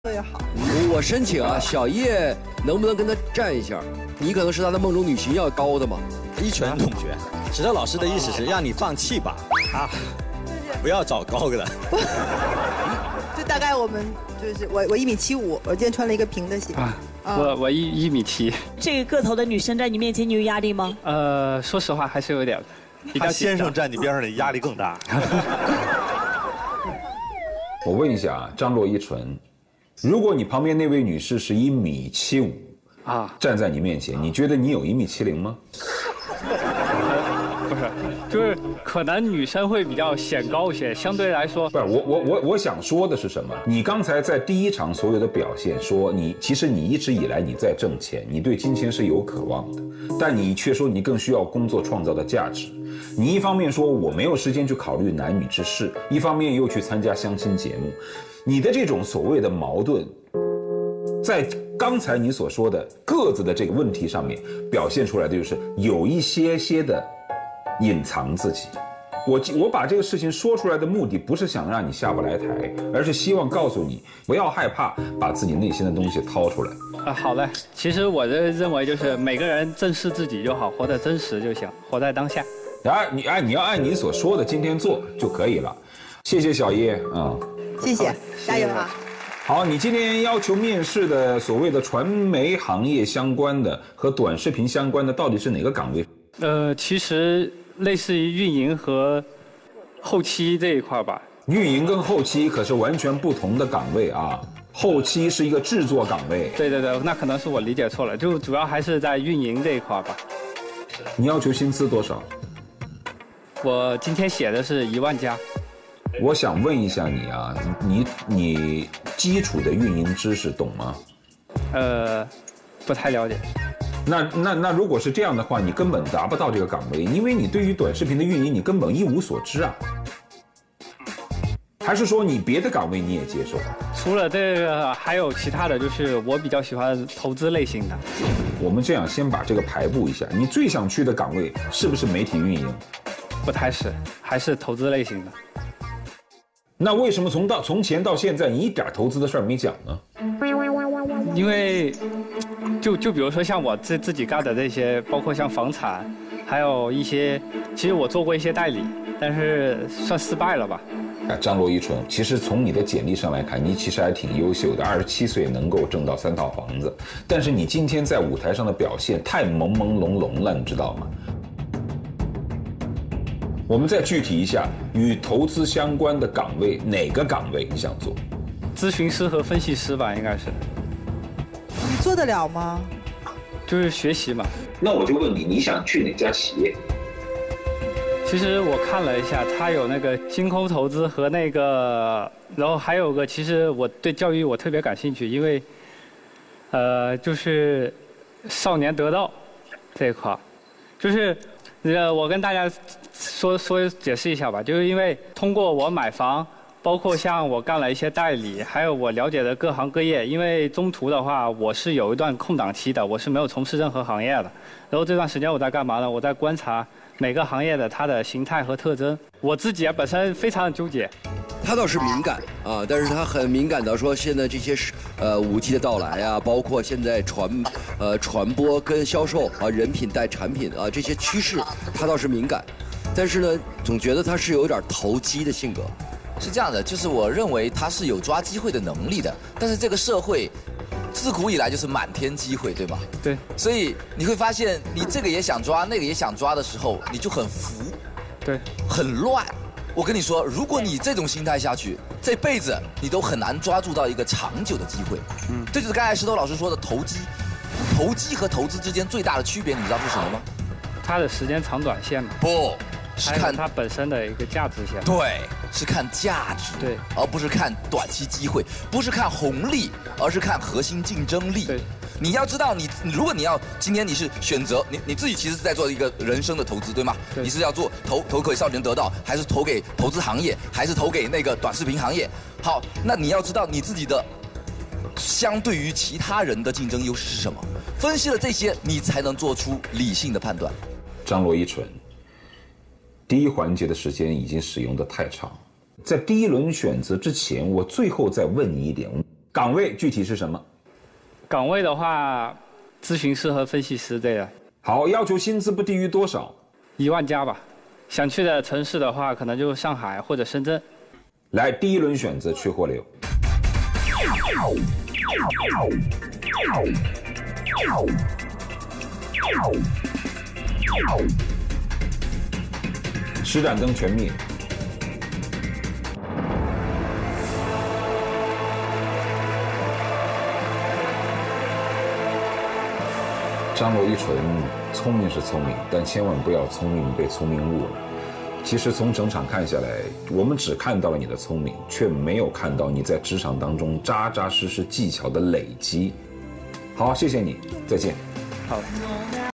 越好。 我申请啊，小叶能不能跟他站一下？你可能是他的梦中女神要高的嘛。 一纯同学，石头老师的意思是让你放弃吧，啊，不要找高的。 就大概我们就是我1.75米，我今天穿了一个平的鞋。 我1.7米。 这个个头的女生在你面前，你有压力吗？ 说实话还是有点。 他先生站你边上，你压力更大。 我问一下啊，张罗一纯，如果你旁边那位女士是1.75米啊，站在你面前，你觉得你有1.70米吗？ 不是，就是可能女生会比较显高一些，相对来说。 不是，我想说的是什么？你刚才在第一场所有的表现，说其实你一直以来你在挣钱，你对金钱是有渴望的，但你却说你更需要工作创造的价值。你一方面说我没有时间去考虑男女之事，一方面又去参加相亲节目，你的这种所谓的矛盾，在刚才你所说的个子的这个问题上面表现出来的就是有一些的隐藏自己。我把这个事情说出来的目的不是想让你下不来台，而是希望告诉你不要害怕把自己内心的东西掏出来。 好嘞，其实我认为就是每个人正视自己就好，活得真实就行，活在当下。 你要按你所说的今天做就可以了。谢谢小叶啊， 谢谢，加油啊！ 好，你今天要求面试的所谓的传媒行业相关的和短视频相关的，到底是哪个岗位？ 其实类似于运营和后期这一块吧。 运营跟后期可是完全不同的岗位啊。后期是一个制作岗位。 对，那可能是我理解错了，就主要还是在运营这一块吧。 你要求薪资多少？ 我今天写的是1万加。 我想问一下你啊，你基础的运营知识懂吗？ 不太了解。 那如果是这样的话，你根本达不到这个岗位，因为你对于短视频的运营你根本一无所知啊。还是说你别的岗位你也接受？ 除了这个，还有其他的，就是我比较喜欢投资类型的。 我们这样先把这个排布一下，你最想去的岗位是不是媒体运营？ 不太是，还是投资类型的。 那为什么从前到现在你一点投资的事儿没讲呢？ 因为就比如说像我自己干的这些，包括像房产，还有一些，其实我做过一些代理，但是算失败了吧。 张罗一纯，其实从你的简历上来看，你其实还挺优秀的，27岁能够挣到3套房子，但是你今天在舞台上的表现太朦朦胧胧了，你知道吗？我们再具体一下，与投资相关的岗位，哪个岗位你想做？ 咨询师和分析师吧，应该是。 你做得了吗？ 就是学习嘛。 那我就问你，你想去哪家企业？ 其实我看了一下，它有那个星空投资和那个，然后还有个，其实我对教育我特别感兴趣，因为，就是少年得道这一块，就是我跟大家解释一下吧，就是因为通过我买房，包括像我干了一些代理，还有我了解的各行各业，因为中途的话我是有一段空档期的，我是没有从事任何行业的，然后这段时间我在干嘛呢？我在观察每个行业的它的形态和特征，我自己本身非常的纠结。 他倒是敏感啊，但是他很敏感到说现在这些5G 的到来啊，包括现在传播跟销售啊，人品带产品啊这些趋势，他倒是敏感，但是呢，总觉得他是有点投机的性格。 是这样的，就是我认为他是有抓机会的能力的，但是这个社会自古以来就是满天机会，对吗？ 对。 所以你会发现，你这个也想抓，那个也想抓的时候，你就很浮， 对， 很乱。我跟你说，如果你这种心态下去，这辈子你都很难抓住到一个长久的机会。这就是刚才石头老师说的投机。投机和投资之间最大的区别，你知道是什么吗？ 它的时间长短线嘛。 不。是看它本身的一个价值线， 对，是看价值， 对， 而不是看短期机会，不是看红利，而是看核心竞争力。 对， 你要知道如果你要今天你是选择你自己其实是在做一个人生的投资，对吗？ 对， 你是要做投给少年得到，还是投给投资行业，还是投给那个短视频行业？好，那你要知道你自己的相对于其他人的竞争优势是什么？分析了这些，你才能做出理性的判断。 张罗一纯。第一环节的时间已经使用的太长，在第一轮选择之前，我最后再问你一点， 岗位具体是什么？ 岗位的话，咨询师和分析师这样。 好，要求薪资不低于多少 ？1万加吧。想去的城市的话，可能就上海或者深圳。 来，第一轮选择去或留。施展灯全灭。张罗一纯，聪明是聪明，但千万不要聪明被聪明误了。其实从整场看下来，我们只看到了你的聪明，却没有看到你在职场当中扎扎实实技巧的累积。好，谢谢你，再见。 好。